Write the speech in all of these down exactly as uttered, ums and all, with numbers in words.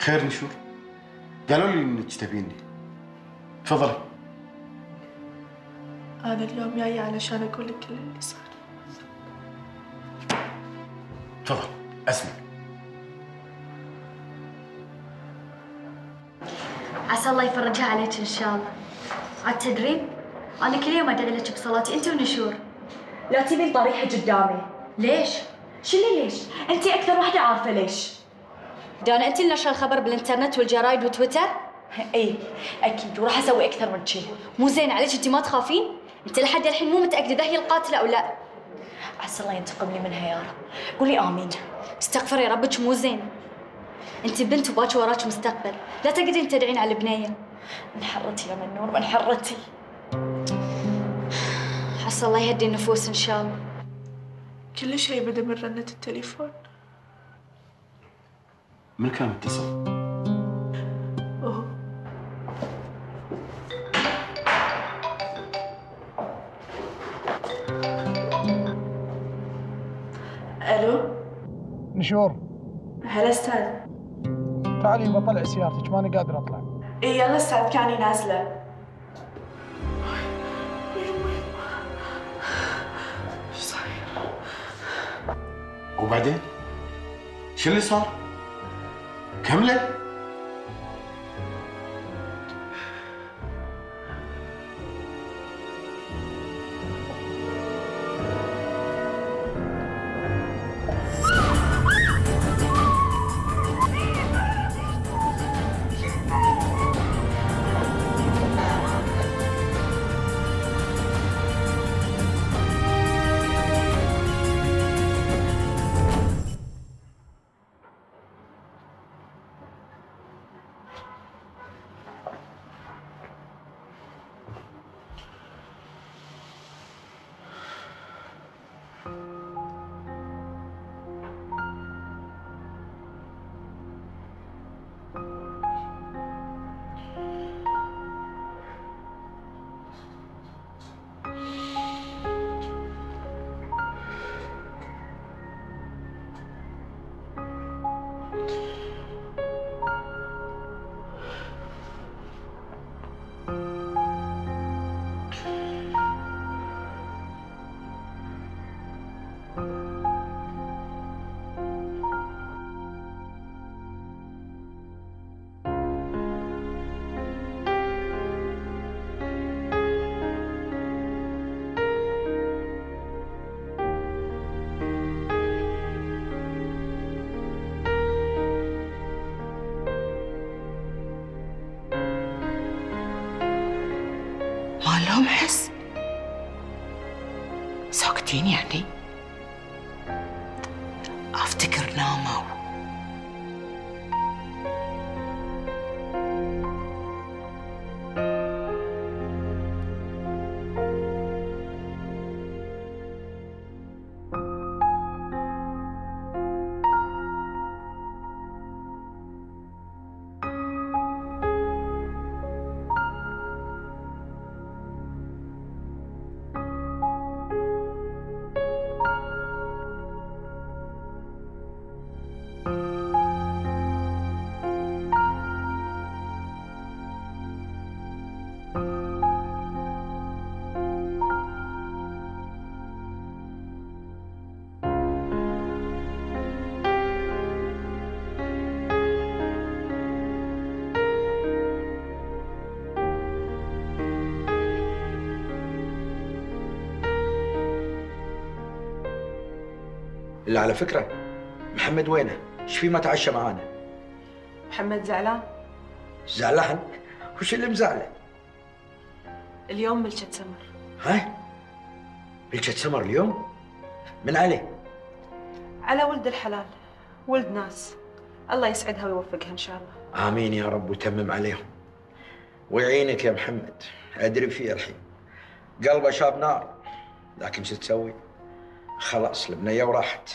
خير نشور؟ قالوا لي انك تبيني. تفضلي. انا اليوم جايه علشان اقول لك كل اللي صار. تفضل اسمع. عسى الله يفرجها عليك ان شاء الله. عاد تدرين انا كل يوم ادعي لك بصلاتي انت ونشور. لا تبين طريحة قدامي. ليش؟ شو اللي ليش؟ انت اكثر وحده عارفه ليش. دانا انت اللي نشر الخبر بالانترنت والجرايد وتويتر؟ اي اكيد، وراح اسوي اكثر من شيء. مو زين عليك انت ما تخافين؟ انت لحد الحين مو متاكده اذا هي القاتله او لا. عسى الله ينتقم لي منها يا رب. قولي امين. استغفري ربك مو زين. انت بنت وباكي وراك مستقبل، لا تقدرين تدعين على البنيه. انحرتي يا منور انحرتي. عسى الله يهدي النفوس ان شاء الله. كل شيء بدا من رنة التليفون. من كان متصل؟ اوه الو نشور. هلا استاذ. تعالي بطلع سيارتك، ماني قادر اطلع. اي يلا استاذ كاني نازله. ايش صاير؟ وبعدين؟ شو اللي صار؟ كملي. ما لهم حس؟ ساكتين يعني؟ افتكر ناموا. اللي على فكرة محمد وينه؟ ايش في ما تعشى معانا؟ محمد زعلان. زعلان؟ وش اللي مزعله؟ اليوم ملكة سمر. ها؟ ملكة سمر اليوم؟ من عليه؟ على ولد الحلال، ولد ناس، الله يسعدها ويوفقها ان شاء الله. امين يا رب ويتمم عليهم. ويعينك يا محمد، ادري فيه الحين. قلبه شاب نار، لكن شو تسوي؟ خلاص البنية وراحت.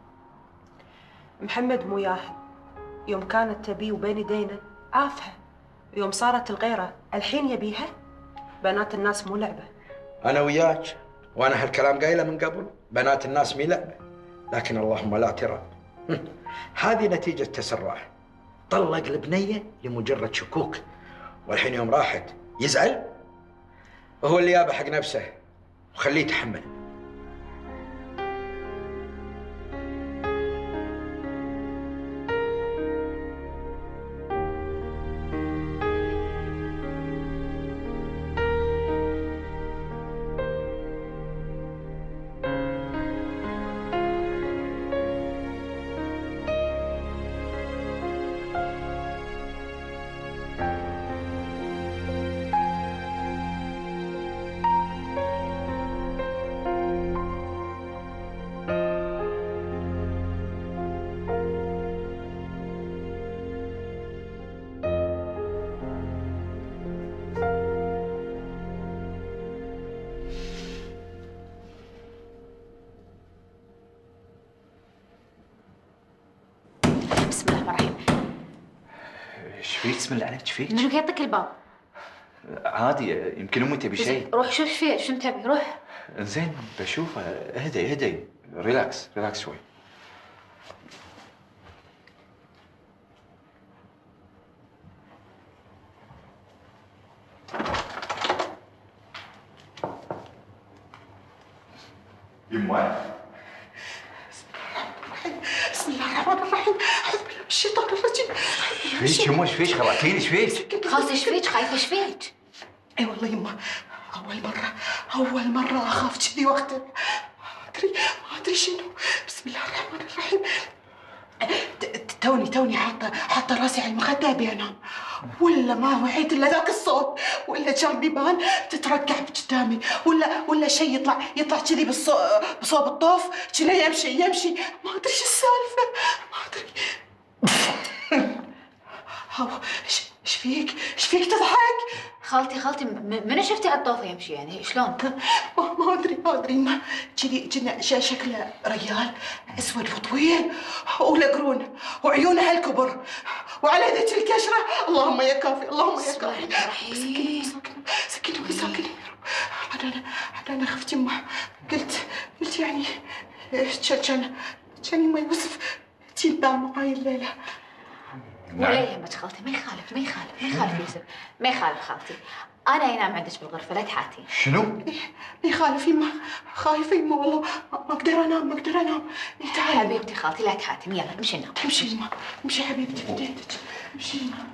محمد مو ياهل، يوم كانت تبيه وبين يدينا عافها، يوم صارت الغيرة الحين يبيها. بنات الناس مو لعبة. أنا وياك، وأنا هالكلام قايله من قبل، بنات الناس مي لعبة، لكن اللهم لا اعتراض. هذه نتيجة تسرعه. طلق البنيه لمجرد شكوك، والحين يوم راحت يزعل؟ هو اللي يابه حق نفسه، وخليه يتحمل. بسم الله الرحمن الرحيم. ايش فيك؟ بسم الله عليك، ايش فيك؟ منو يطق الباب؟ عادي، يمكن امي تبي شيء. روح شوف ايش فيه، شنو تبي؟ روح. زين بشوفه. اهدي اهدي، ريلاكس ريلاكس شوي. يمه بسم الله الرحمن الرحيم، أعوذ بالله من الشيطان الرجيم. ايش فيك يمه؟ ايش فيك؟ خرعتيني، ايش فيك؟ خالتي ايش فيك؟ خايفه ايش فيك؟ اي والله يمه، اول مره اول مره اخاف كذي واخترع. ما ادري ما ادري شنو. بسم الله الرحمن الرحيم. توني توني حاطه حاطه راسي على المخده ابي انام، ولا ما وعيت الا ذاك الصوت، ولا كان بيبان تتركع قدامي، ولا ولا شيء يطلع يطلع كذي بصوب الطوف، كنا يمشي يمشي، ما ادري ايش السالفه، ما ادري. هاو ايش ايش فيك؟ ايش فيك تضحك؟ خالتي خالتي منو شفتي على الطوفه يمشي يعني؟ شلون؟ ما ما ادري ما ادري ما كذي كنا شكله رجال اسود وطويل وله وعيونه هالكبر وعلى ذيك الكشره. اللهم يا كافي، اللهم يا كافي. سكيني سكيني ساكني. عاد انا عاد انا خفت يمه، قلت قلت يعني كان كان يما يوسف تنام معاي الليله. ولا يهمك خالتي، ما يخالف ما يخالف ما يخالف يوسف، ما يخالف خالتي. انا ينام عندك بالغرفه لا تحاتي. شنو؟ ما يخالف يما، خايفه يما والله ما اقدر انام ما اقدر انام. تعالي حبيبتي خالتي لا تحاتي، يلا امشي نام. امشي يما امشي حبيبتي بديتك، امشي يما.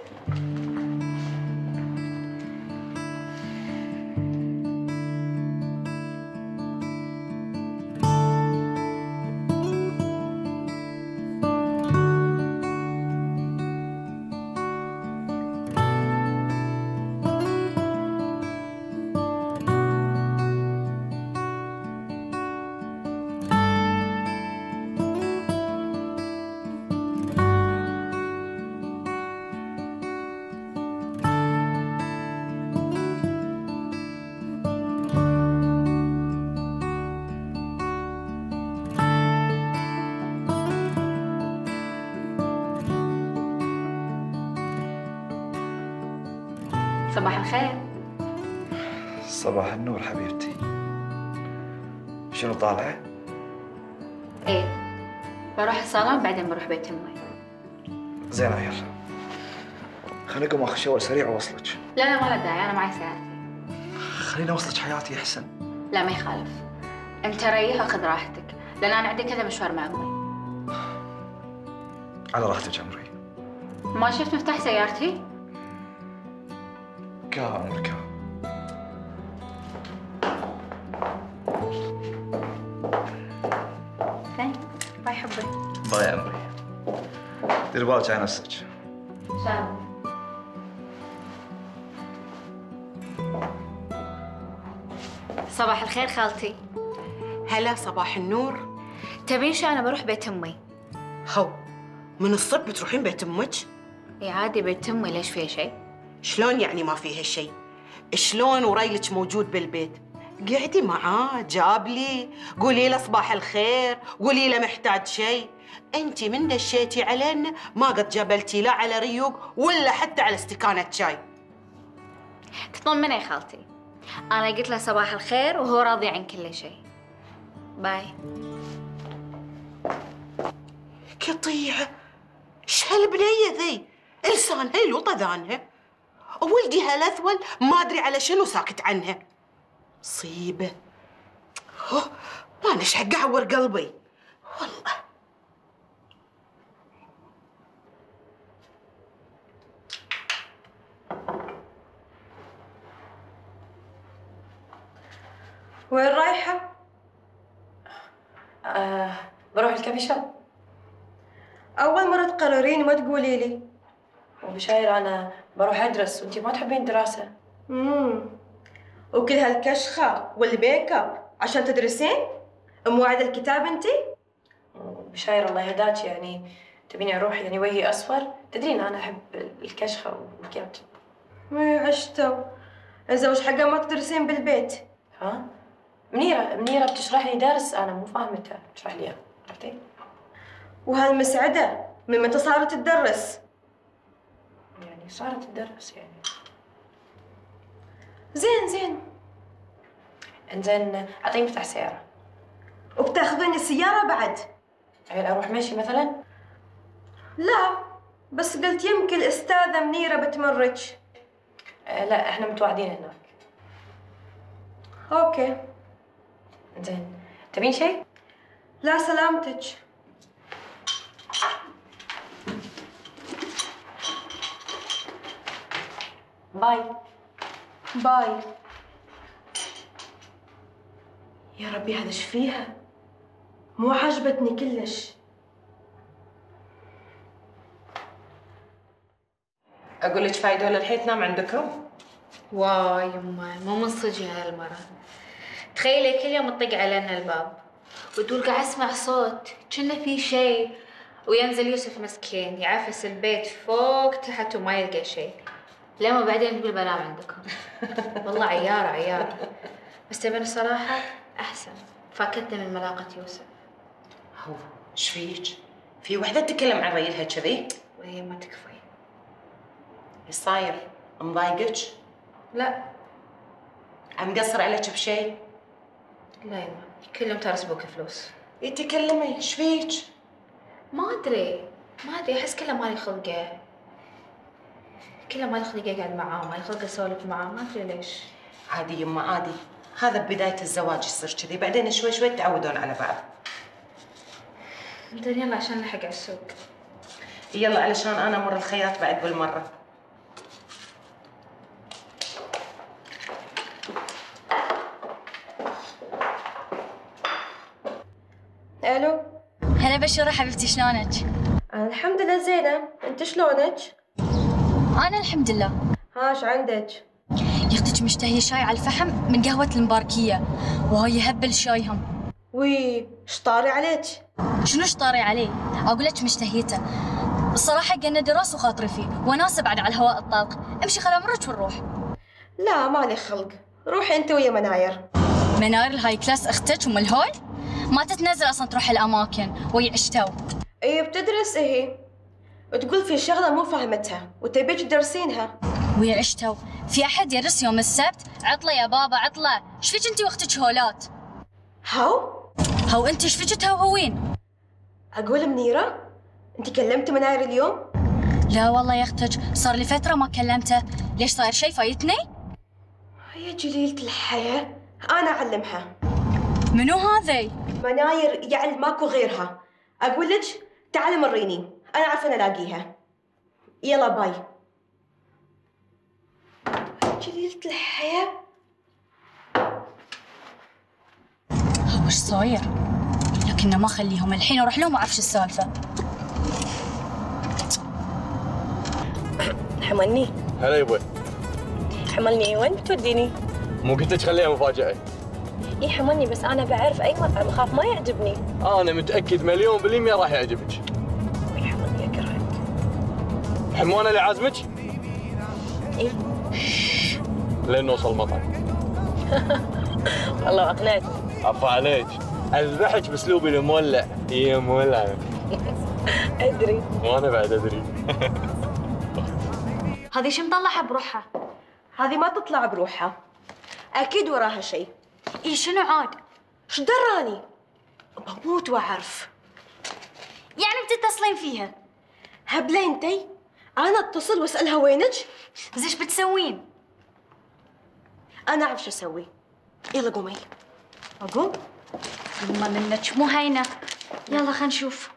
صباح الخير. صباح النور حبيبتي. شنو طالعه؟ ايه بروح الصالون بعدين بروح بيت امي. زين يلا خليني اقوم اخذ شاور سريع واوصلك. لا لا ما له داعي، انا معي سيارتي. خليني اوصلك حياتي احسن. لا ما يخالف، انت ريح واخذ راحتك لان انا عندي كذا مشوار مع امي. على راحتك عمري. ما شفت مفتاح سيارتي؟ كامل كامل. ثانك باي حبي. باي يا عمري. دير بالك على نفسك. ان شاء الله. صباح الخير خالتي. هلا صباح النور. تبين شو انا بروح بيت امي؟ هو من الصبح بتروحين بيت امك؟ اي عادي بيت امي، ليش فيها شيء؟ شلون يعني ما فيها شيء؟ شلون وريلك موجود بالبيت؟ قعدي معاه جاب لي، قولي له صباح الخير، قولي له محتاج شيء. انت من دشيتي علينا ما قد جبلتي لا على ريوق ولا حتى على استكانه شاي. تطمني يا خالتي، انا قلت له صباح الخير وهو راضي عن كل شيء. باي. قطيعه ايش هالبنيه ذي؟ لسانها يلوط اذانها. ولدي هالاثول ما ادري على شنو ساكت عنها. مصيبه. هو ما انا ايش حق اعور قلبي والله. وين رايحة؟ آه بروح الكافي شوب. أول مرة تقررين ما تقولي لي. وبشاير أنا بروح أدرس وأنتي ما تحبين الدراسة. امم وكل هالكشخة والميك اب عشان تدرسين؟ موعد الكتاب أنتي؟ بشاير الله يهداك، يعني تبيني أروح يعني وجهي أصفر؟ تدرين أنا أحب الكشخة والمكياج. ايه عشتو. إذا وش حقا ما تدرسين بالبيت؟ ها؟ منيرة منيرة بتشرح لي درس أنا مو فاهمتها، تشرح لي إياه، عرفتي؟ وهالمسعدة من متى صارت تدرس؟ يعني صارت تدرس يعني. زين زين. انزين أعطيني مفتاح السيارة. وبتاخذين السيارة بعد؟ يعني أروح ماشي مثلاً؟ لا، بس قلت يمكن الأستاذة منيرة بتمرج. أه لا، إحنا متواعدين هناك. أوكي. زين، تبين شيء؟ لا سلامتك. باي. باي. يا ربي هذا ايش فيها؟ مو عجبتني كلش. اقول لك فايدة للحين تنام عندكم؟ واي يما مو من صجها هالمرة. تخيلي كل يوم تطق علينا الباب وتقول قاعد اسمع صوت كأنه في شيء، وينزل يوسف مسكين يعفس البيت فوق تحت وما يلقى شيء، لما بعدين تقول بنام عندكم. والله عيارة عيارة. بس تبين الصراحة أحسن، فاكتنا من ملاقة يوسف. هو ايش فيك؟ في وحدة تتكلم عن ريلها كذي؟ وهي ما تكفي. ايش صاير؟ مضايقك؟ لا. عم قصر عليك بشيء؟ لا يما، كل يوم ترسبوك فلوس. يتكلمي ايش فيك؟ ما ادري ما ادري احس كله مالي خلقه، كله مالي خلقه اقعد معاه، مالي خلقه اسولف معاه، ما ادري ليش. عادي يما عادي، هذا ببداية الزواج يصير كذي، بعدين شوي شوي تعودون على بعض. زين يلا عشان نلحق على السوق. يلا علشان انا امر الخياط بعد بالمرة. الو. هلا بشرة حبيبتي، شلونك؟ أنا الحمد لله زينة، أنت شلونك؟ أنا الحمد لله. هاش عندك؟ يا أختك مشتهية شاي على الفحم من قهوة المباركية، وهاي هبل شاي هم. وي ايش طاري عليك؟ شنو طاري علي؟ أقول لك مشتهيته. الصراحة قلنا دراسة وخاطري فيه، وناسة بعد على الهواء الطلق، امشي خل أمرك ونروح. لا مالي خلق، روحي أنت ويا مناير. مناير الهاي كلاس أختك وم الهول؟ ما تتنزل أصلا تروح الأماكن وهي عشتو. إيه بتدرس إيه؟ وتقول في شغلة مو فاهمتها وتبيك تدرسينها. وهي عشتو، في أحد يدرس يوم السبت؟ عطلة يا بابا عطلة، إيش فيك أنتي وأختك هولات؟ هاو؟ هاو أنتي إيش فيك تهوهوين؟ أقول منيرة؟ أنت كلمت مناير اليوم؟ لا والله يا أختك، صار لي فترة ما كلمته، ليش صاير شيء فايتني؟ يا جليلة الحياة، أنا أعلمها. منو هذي؟ مناير يعني ماكو غيرها. أقول لك تعالي مريني، أنا عارفة ألاقيها. يلا باي. جليلة الحياة. هو وش صاير؟ لكنه ما خليهم الحين اروح لهم واعرف شو السالفة. حملني. هلا يبوي. حملني وين بتوديني؟ مو قلت لك خليها مفاجأة. اي حملني بس انا بعرف اي مطعم اخاف ما يعجبني. انا متأكد مليون بالمية راح يعجبك. اي حملني اكرهك. حموانة اللي عازمك؟ اي. لين نوصل المطعم. والله اقنعتني. عفا عليك. اذبحك باسلوبي المولع. يا مولع. ادري. وانا بعد ادري. هذه شو مطلعها بروحها؟ هذه ما تطلع بروحها، اكيد وراها شيء. اي شنو عاد؟ ايش دراني؟ بموت واعرف. يعني بتتصلين فيها؟ هبلة انتي؟ انا اتصل واسالها وينك؟ زين ايش بتسوين؟ انا اعرف شو اسوي. يلا قومي. اقوم؟ يما منك مو هينه. يلا خلينا نشوف.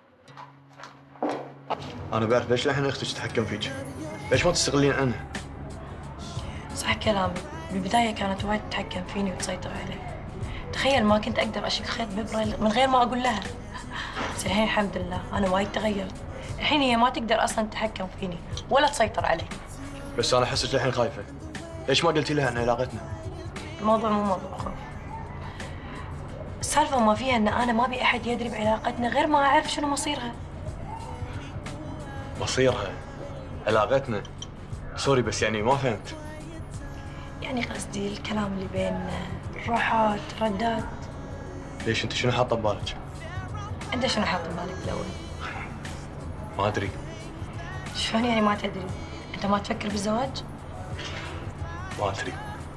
انا بعرف ليش الحين اختك تتحكم فيك. ليش ما تستغلين عنها؟ صح كلامي، بالبداية كانت وايد تتحكم فيني وتسيطر علي. تخيل ما كنت اقدر اشيل خيط بإبرة من غير ما اقول لها. بس الحين الحمد لله انا وايد تغيرت. الحين هي ما تقدر اصلا تتحكم فيني ولا تسيطر علي. بس انا احسك الحين خايفه. ليش ما قلتي لها عن علاقتنا؟ الموضوع مو موضوع خوف. السالفة ما فيها ان انا ما ابي احد يدري بعلاقتنا غير ما اعرف شنو مصيرها. مصيرها؟ علاقتنا؟ سوري بس يعني ما فهمت. يعني قصدي الكلام اللي بيننا، الروحات، الردات. ليش انت شنو حاطه ببالك؟ انت شنو حاط ببالك بالاول؟ ما ادري. شلون يعني ما تدري؟ انت ما تفكر بالزواج؟ ما ادري.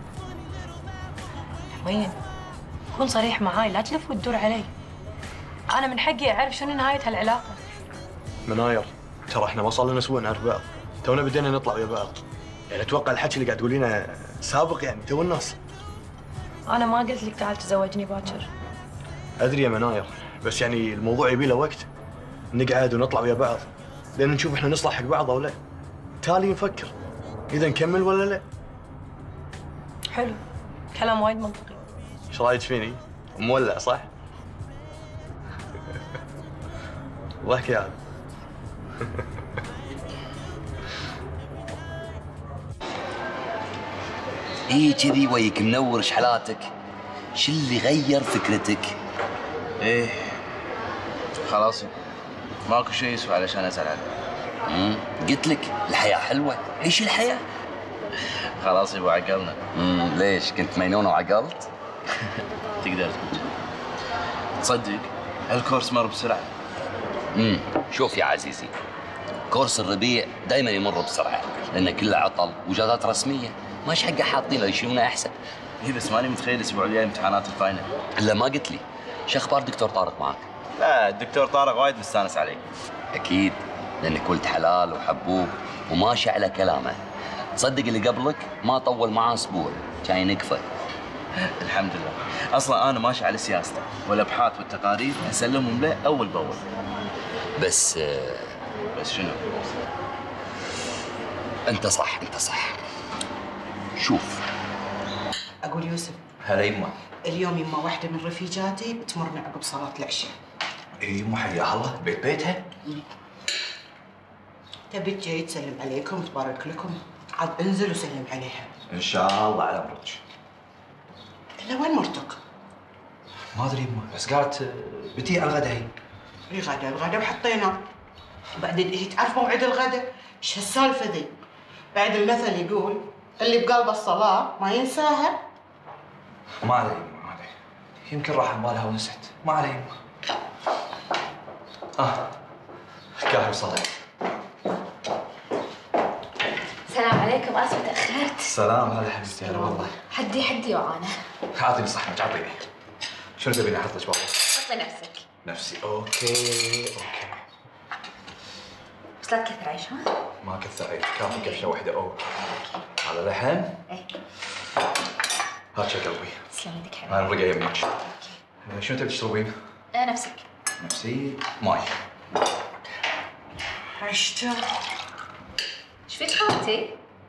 وين؟ كون صريح معاي، لا تلف وتدور علي. انا من حقي اعرف شنو نهاية هالعلاقة. مناير، ترى احنا ما صار لنا اسبوع نعرف بعض، تونا بدينا نطلع ويا بعض. يعني اتوقع الحكي اللي قاعد تقولينه سابق يعني تو الناس. انا ما قلت لك تعال تزوجني باكر. ادري يا مناير، بس يعني الموضوع يبي له وقت. نقعد ونطلع ويا بعض لين نشوف احنا نصلح حق بعض او لا. تالي نفكر اذا نكمل ولا لا. حلو، كلام وايد منطقي. ايش رايك فيني؟ مولع صح؟ ضحكي عاد. ايه كذي ويك منور شحلاتك. شو اللي غير فكرتك؟ ايه خلاص ماكو شيء يسوى علشان ازعل عنه. امم قلت لك الحياه حلوه، عيش الحياه. خلاص يبا عقلنا. امم ليش كنت مجنون وعقلت؟ تقدر تقول. تصدق هالكورس مر بسرعه. امم شوف يا عزيزي، كورس الربيع دائما يمر بسرعه لانه كله عطل وجازات رسميه، ماش حقه حاطين له يشيلونه احسن. اي بس ماني متخيل الاسبوع الجاي امتحانات الفاينل. الا ما قلت لي، شو اخبار دكتور طارق معك؟ لا الدكتور طارق وايد مستانس عليك. اكيد لانك ولد حلال وحبوب وماشي على كلامه. تصدق اللي قبلك ما طول معاه اسبوع كان ينكفى. الحمد لله، اصلا انا ماشي على سياسته والابحاث والتقارير اسلمهم له اول باول. بس بس شنو؟ انت صح انت صح. شوف اقول يوسف. هلا يما. اليوم يما واحده من رفيجاتي بتمرنا عقب صلاه العشاء. اي يما حياها الله، بيت بيتها. تبي تجي تسلم عليكم وتبارك لكم، عاد انزل وسلم عليها. ان شاء الله على امرك. الا وين مرتك؟ ما ادري يما، بس قالت بتي على الغدا هي. الغدا الغدا وحطينا. وبعدين هي تعرف موعد الغدا؟ ايش هالسالفه ذي؟ بعد المثل يقول اللي بقلب الصلاه ما ينساها. ما علي يما ما علي، يمكن راح بالها ونسيت، ما علي يما. اه كافي صلاه. السلام عليكم، اسفه تاخرت. سلام هلا حبيبتي. هلا والله. حدي حدي وعانه. اعطيني صحنك اعطيني. شنو تبيني احط لك بابا؟ حطي نفسك. نفسي اوكي اوكي. بس لا تكثر عيش ها؟ ما كثر عيش، كافي قفشه واحده اوكي. هذا لحم؟ ايه. هات شو قلبي. تسلم يدك حبيبي. انا رقى يمك. شنو تبي تشربين؟ ايه نفسك. نفسي ماي. عشته. ايش فيك خالتي؟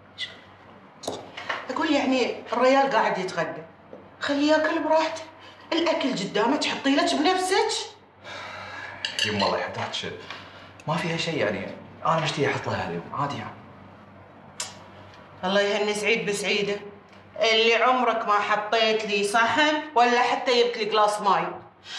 اقول يعني الريال قاعد يتغدى، خليه ياكل براحته. الاكل قدامك حطي لك بنفسك. يما الله يحفظك، ما فيها شيء يعني، انا مشتهي احط لها اليوم عادي يعني. الله يهني سعيد بسعيده، اللي عمرك ما حطيت لي صحن ولا حتى جبت لي جلاس ماي.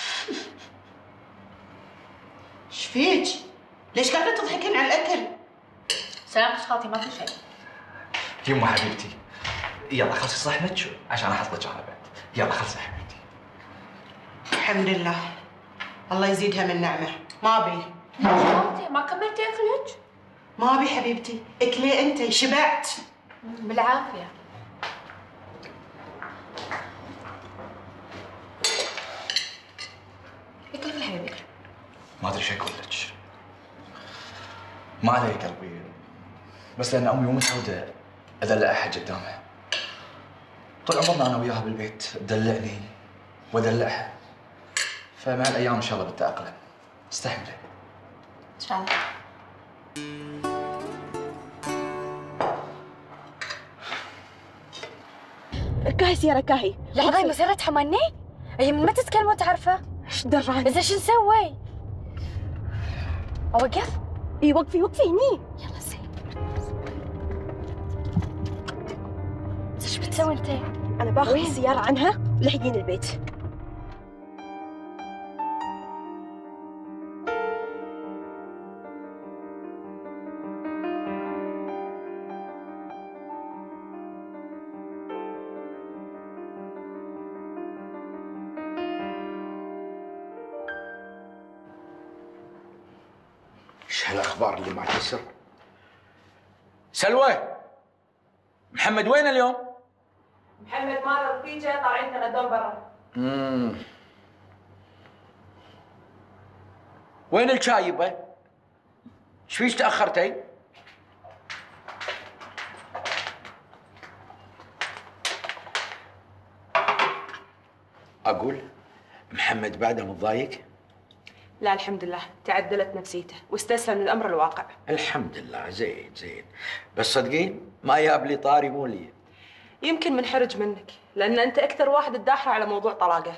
ايش فيك؟ ليش قاعده تضحكين على الاكل؟ سلامتك خالتي ما في شيء. يما حبيبتي يلا خلصي صحنك عشان احط لك انا بعد. يلا خلصي حبيبتي. الحمد لله، الله يزيدها من نعمه. ما ابي. خالتي ما كملتي اكلك؟ ما ابي حبيبتي، اكلي انت، شبعت. بالعافيه. اكل حبيبي. ما ادري شو اقول لك. ما علي قلبي، بس لان امي مو متعوده ادلع احد قدامها. طول عمرنا انا وياها بالبيت تدلعني وادلعها، فمع الايام ان شاء الله بتاقلم. استحملي ان شاء الله. كاهي سيارة كاهي. لحظة، هي مسيرة حماني؟ هي من متى تتكلم وانت عارفة؟ ايش دراني؟ زين شو نسوي؟ اوقف؟ اي وقفي وقفي هني. يلا زين. ايش بتسوي انت؟ انا باخذ السيارة عنها ولحقين البيت. ايش هالاخبار اللي ما تسر؟ سلوى، محمد وين اليوم؟ محمد مال رفيجه طالعين تغدون برا. امم وين الشاي يبا؟ ايش فيش تاخرتي؟ اقول محمد بعده متضايق؟ لا الحمد لله، تعدلت نفسيته واستسلم للامر الواقع. الحمد لله، زين زين. بس صدقين ما ياب لي طاري مو لي. يمكن منحرج منك لان انت اكثر واحد تداخل على موضوع طلاقه.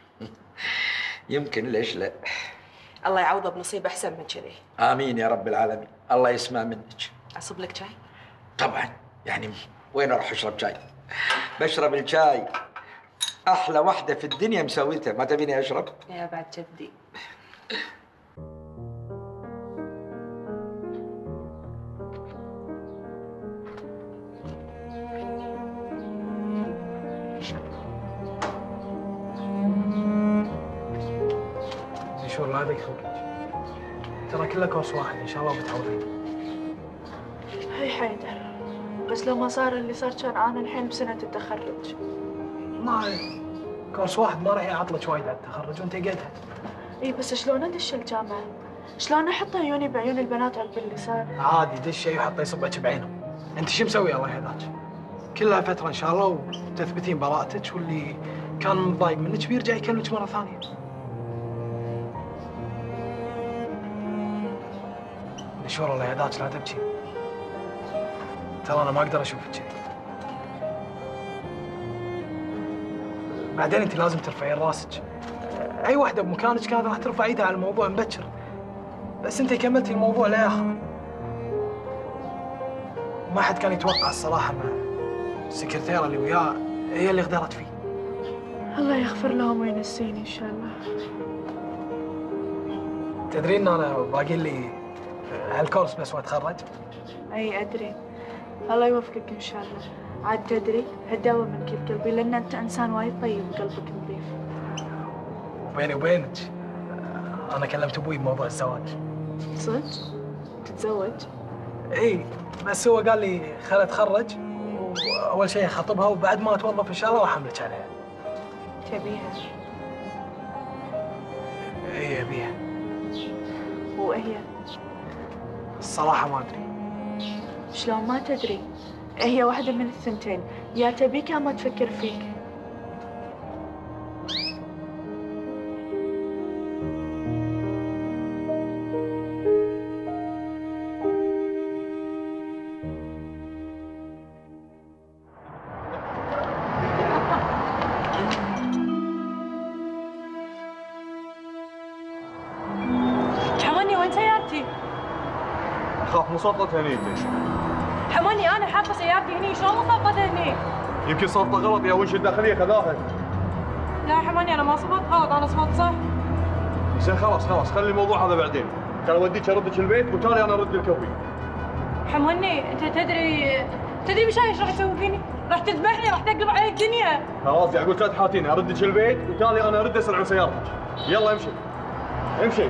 يمكن، ليش لا؟ الله يعوضه بنصيب احسن من كذي. امين يا رب العالمين. الله يسمع منك. اصب لك شاي؟ طبعا، يعني وين اروح اشرب شاي؟ بشرب الشاي احلى واحده في الدنيا مسويتها، ما تبيني اشرب؟ يا بعد جدي. شو لا يضيق خلقك، ترى كله كورس واحد ان شاء الله بتعودين. هي حيدر، بس لو ما صار اللي صار كان انا الحين بسنة التخرج. ما كورس واحد ما راح يعطلك وايد على التخرج وانت قدها. اي بس شلون ادش الجامعة؟ شلون احط عيوني بعيون البنات عقب اللي صار؟ عادي دش شيء وحطه يصبك بعينهم. انت شو مسوي الله يهداك؟ كلها فترة ان شاء الله وتثبتين براءتك، واللي كان متضايق منك بيرجع يكلمك مرة ثانية. نشور الله يهداك لا تبكي، ترى انا ما اقدر اشوفك كذي. بعدين انت لازم ترفعين راسك. اي واحده بمكانك كانت راح ترفع ايدها على الموضوع مبكر، بس انت كملتي الموضوع لاخره. ما حد كان يتوقع الصراحه ان السكرتيره اللي وياه هي اللي غدرت فيه. الله يغفر لهم وينسيني ان شاء الله. تدرين ان انا باقي لي هالكورس بس واتخرج؟ اي ادري، الله يوفقك ان شاء الله. عاد تدري هالدعوة من كل قلبي لان انت انسان وايد طيب وقلبك نظيف. وبيني وبينك انا كلمت ابوي بموضوع الزواج. صدق؟ تتزوج؟ اي بس هو قال لي خل اتخرج واول شيء اخطبها وبعد ما اتوظف ان شاء الله راح املك عليها. تبيها؟ اي ابيها. وهي؟ الصراحة ما ادري. شلون ما تدري؟ هي واحدة من الثنتين، يا تبيك يا ما تفكر فيك. حماني وين سيارتي؟ اخاف مو صفقة هني انت. حماني انا حاطه سيارتي هني، شلون صفقت هني؟ يمكن صفقة غلط يا ونش الداخلية خذاها. لا حماني انا ما صفقت غلط، انا صفقت صح. زين خلاص خلاص خلي الموضوع هذا بعدين. كان اوديك اردك البيت وتالي انا ارد الكوفي. حماني انت تدري تدري مش ايش راح تسوي فيني؟ راح تذبحني، راح تقلب علي الدنيا. خلاص يعقوب لا تحاتيني، اردك البيت وتالي انا ارد اسرع سيارتك. يلا امشي امشي.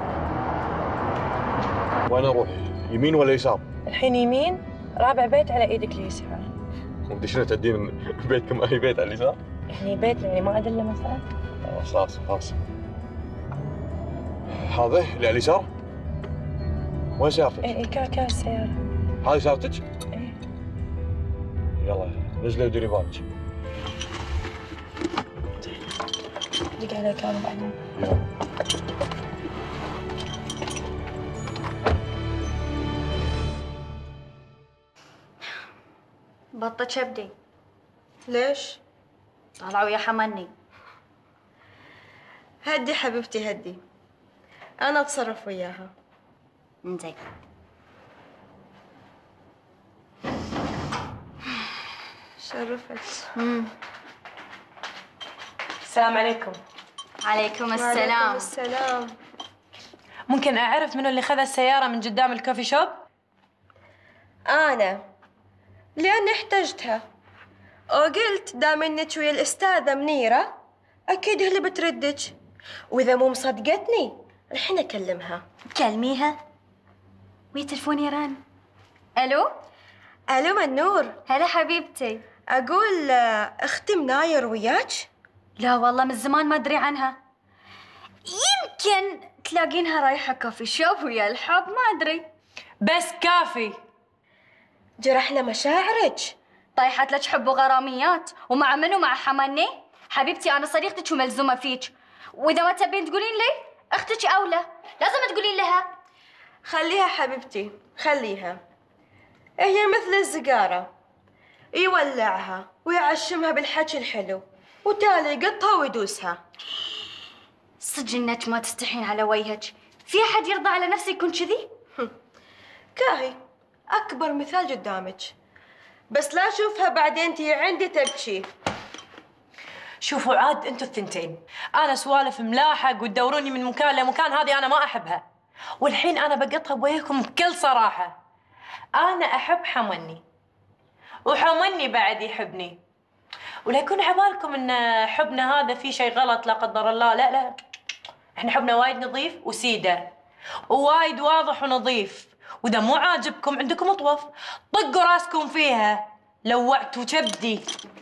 وين اروح؟ يمين ولا يسار؟ الحين يمين، رابع بيت على ايدك اليسار. انت شنو تدين بيتكم اي بيت على اليسار؟ يعني بيتنا يعني ما ادله مثلا؟ خلاص خلاص. هذا اللي على اليسار؟ وين سيارتك؟ اي اي كا كا السيارة. هذه سيارتك؟ اي. يلا نزلي وديري بالك. دق عليك انا بعدين. بطة كبدي. ليش؟ طالعة ويا حمني. هدي حبيبتي هدي. أنا أتصرف وياها. انزين. شرفت. امم السلام عليكم. عليكم السلام. وعليكم السلام. ممكن أعرف منو اللي خذ السيارة من قدام الكوفي شوب؟ أنا. لأني احتجتها. وقلت دام إنك ويا الأستاذة منيرة أكيد هي اللي بتردك. وإذا مو مصدقتني الحين أكلمها. كلميها. ويا تلفوني رن. ألو؟ ألو منور. هلا حبيبتي. أقول أختي مناير وياك؟ لا والله من زمان ما أدري عنها. يمكن تلاقينها رايحة كوفي شوب ويا الحب، ما أدري. بس كافي. جرحنا مشاعرك. طيحت لك حب وغراميات. ومع منو؟ مع حماني؟ حبيبتي أنا صديقتك وملزومة فيك، وإذا ما تبين تقولين لي أختك أولى، لازم تقولين لها. خليها حبيبتي، خليها. هي مثل الزقارة، يولعها ويعشمها بالحكي الحلو وتالي يقطها ويدوسها. صدق انك ما تستحين على وجهك. في أحد يرضى على نفسه يكون كذي؟ كاهي أكبر مثال قدامك، بس لا أشوفها بعدين تي عندي تبكي. شوفوا عاد انتوا الثنتين، انا سوالف ملاحق وتدوروني من مكان لمكان، هذه انا ما احبها. والحين انا بقطها بوجهكم بكل صراحه. انا احب حمني وحمني بعد يحبني، ولا يكون عبالكم ان حبنا هذا في شيء غلط لا قدر الله. لا لا، احنا حبنا وايد نظيف وسيده ووايد واضح ونظيف، واذا مو عاجبكم عندكم اطوف طقوا راسكم فيها. لوعتوا كبدي.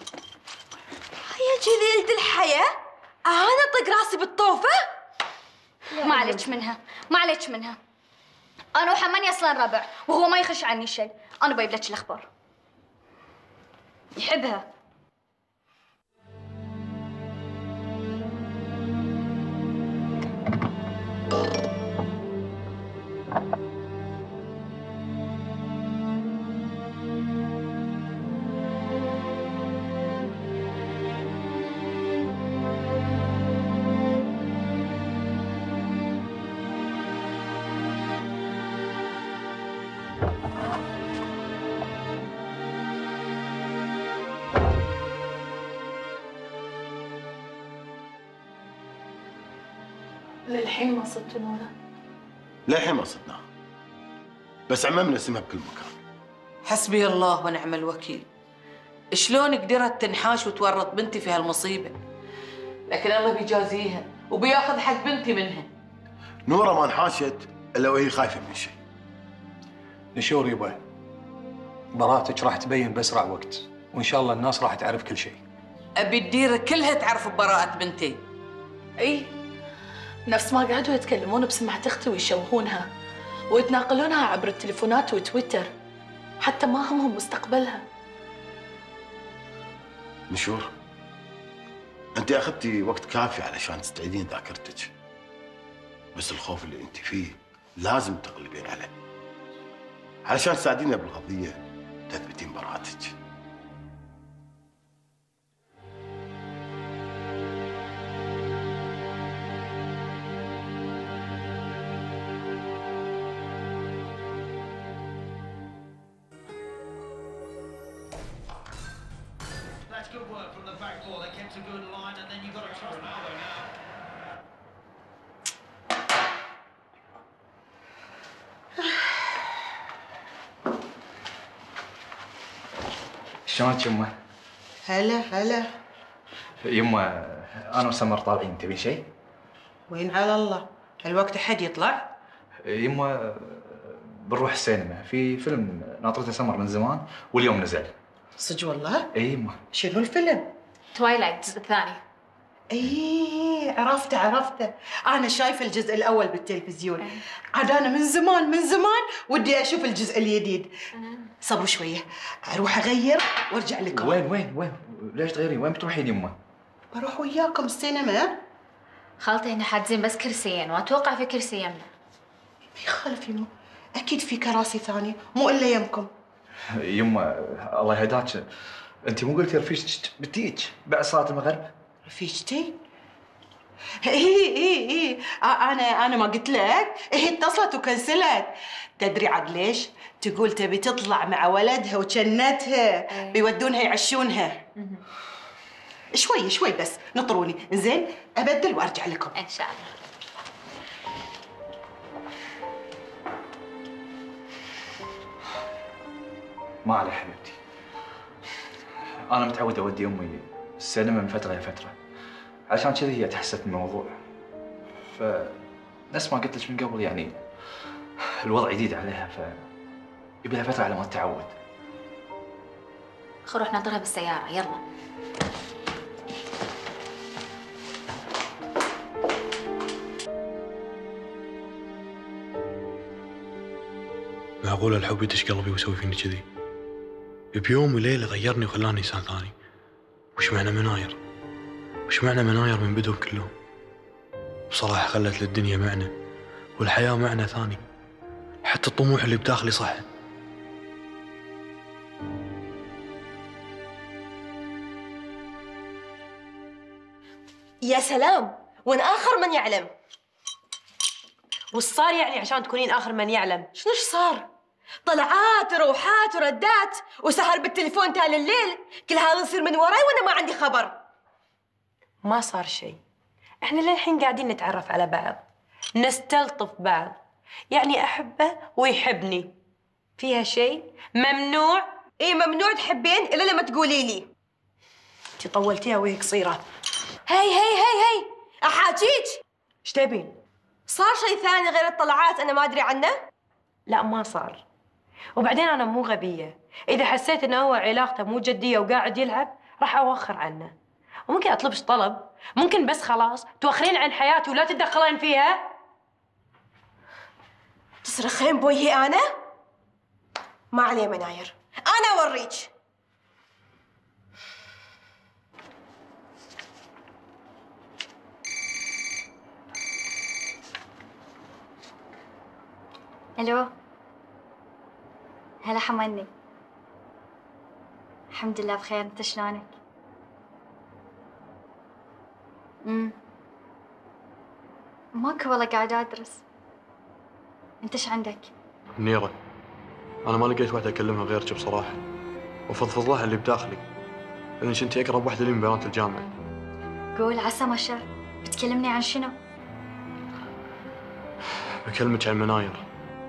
يا جليلة الحياة، أنا طق راسي بالطوفة؟ ما عليك منها، ما عليك منها. أنا وحماني أصلاً ربع، وهو ما يخش عني شيء. أنا بجيب لك الأخبار. يحبها. للحين ما صدتوا نورة؟ للحين ما صدناها، بس عممنا اسمها بكل مكان. حسبي الله ونعم الوكيل. شلون قدرت تنحاش وتورط بنتي في هالمصيبة؟ لكن الله بيجازيها وبياخذ حق بنتي منها. نورة ما انحاشت الا وهي خايفة من شيء. نشور يبا، براءتك راح تبين باسرع وقت، وان شاء الله الناس راح تعرف كل شيء. ابي الديره كلها تعرف ببراءة بنتي. اي نفس ما قعدوا يتكلمون بسمعة اختي ويشوهونها ويتناقلونها عبر التليفونات وتويتر، حتى ما همهم مستقبلها. نشور، انت اخذتي وقت كافي علشان تستعيدين ذاكرتك، بس الخوف اللي انت فيه لازم تغلبين عليه علشان تساعدينا بالقضيه تثبتين براءتك. شلونك يمه؟ هلا هلا. يمه انا وسمر طالعين، تبين شيء؟ وين على الله، هالوقت حد يطلع؟ يمه بنروح السينما، في فيلم ناطرته سمر من زمان واليوم نزل. صدق والله؟ اي يمه. شنو الفيلم؟ توايلايت الثاني. ايه عرفته عرفته، انا شايفه الجزء الاول بالتلفزيون. عاد انا من زمان من زمان ودي اشوف الجزء الجديد. صبروا شويه اروح اغير وارجع لكم. وين وين وين؟ ليش تغيرين؟ وين بتروحين يمه؟ بروح وياكم السينما. خالتي احنا حاجزين بس كرسيين واتوقع في كرسي يمنا. ما يخالف يمه، اكيد في كراسي ثانيه مو الا يمكم. يمه الله يهداك، انت مو قلتي رفيجتك بتيج بعد صلاه المغرب؟ رفيجتي؟ ايه ايه ايه انا انا ما قلت لك؟ هي اتصلت وكنسلت. تدري عاد ليش؟ تقول تبي تطلع مع ولدها وجنتها بيودونها يعشونها. شوي شوي بس نطروني، زين؟ ابدل وارجع لكم ان شاء الله. ما عليه حبيبتي، انا متعود اودي امي السينما من فتره لفتره، عشان كذي هي تحست بالموضوع. ف نفس ما قلت لك من قبل، يعني الوضع جديد عليها، ف يبي لها فتره على ما تتعود. خل نروح ننطرها بالسياره، يلا. معقولة الحب يدش قلبي ويسوي فيني كذي؟ بيوم وليلة غيرني وخلاني إنسان ثاني. وش معنى مناير؟ وش معنى مناير من بدهم كلهم؟ بصراحة خلت للدنيا معنى والحياة معنى ثاني، حتى الطموح اللي بداخلي صح. يا سلام، وين آخر من يعلم؟ وش صار يعني عشان تكونين آخر من يعلم؟ شنوش صار؟ طلعات وروحات وردات وسهر بالتليفون تال الليل، كل هذا يصير من وراي وانا ما عندي خبر. ما صار شيء، احنا للحين قاعدين نتعرف على بعض، نستلطف بعض، يعني احبه ويحبني. فيها شيء؟ ممنوع؟ ايه ممنوع تحبين الا لما تقولي لي. انتي طولتيها وهي قصيره. هي هي هي هي احاجيك. ايش تبين؟ صار شيء ثاني غير الطلعات انا ما ادري عنه؟ لا ما صار. وبعدين انا مو غبيه، اذا حسيت انه هو علاقته مو جديه وقاعد يلعب راح اوخر عنه. وممكن اطلبش طلب، ممكن بس خلاص توخرين عن حياتي ولا تتدخلين فيها. تصرخين بوجهي انا؟ ما عليه مناير، انا اوريك. الو، هلا حمني. الحمد لله بخير، انت شلونك؟ امم ماكو والله، قاعدة ادرس. انت ايش عندك؟ منيرة، انا ما لقيت واحدة اكلمها غيرك بصراحة، وفضفض لها اللي بداخلي، لانك انت اقرب واحدة لي من بنات الجامعة. قول عسى ما شر، بتكلمني عن شنو؟ بكلمك عن مناير.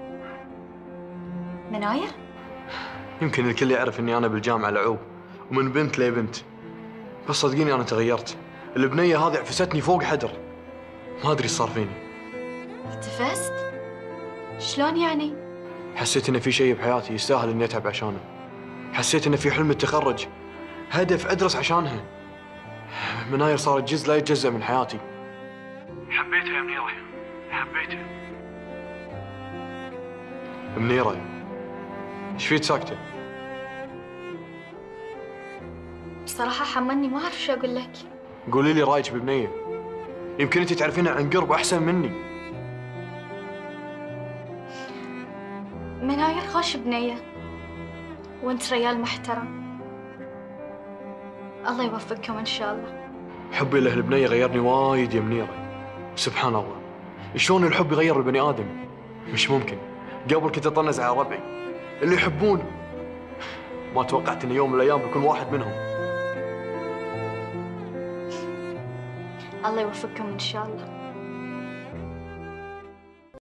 مناير؟ يمكن الكل يعرف اني انا بالجامعة لعوب ومن بنت لبنت، بس صدقيني انا تغيرت. البنية هذه عفستني فوق حدر، ما ادري ايش صار فيني. عفست؟ شلون يعني؟ حسيت ان في شيء بحياتي يستاهل اني اتعب عشانه. حسيت ان في حلم التخرج، هدف ادرس عشانها. مناير صارت جزء لا يتجزأ من حياتي. حبيتها يا منيرة، حبيتها. منيرة، ايش فيك ساكتة؟ بصراحة حمني ما اعرف شو اقول لك. قولي لي رايك ببنية، يمكن انت تعرفينها عن قرب احسن مني. مناير خوش بنية، وانت ريال محترم، الله يوفقكم ان شاء الله. حبي له البنية غيرني وايد يا منيرة. سبحان الله، شلون الحب يغير البني ادم؟ مش ممكن. قبل كنت اطنز على ربعي اللي يحبون، ما توقعت ان يوم من الايام بكون واحد منهم. الله يوفقكم ان شاء الله.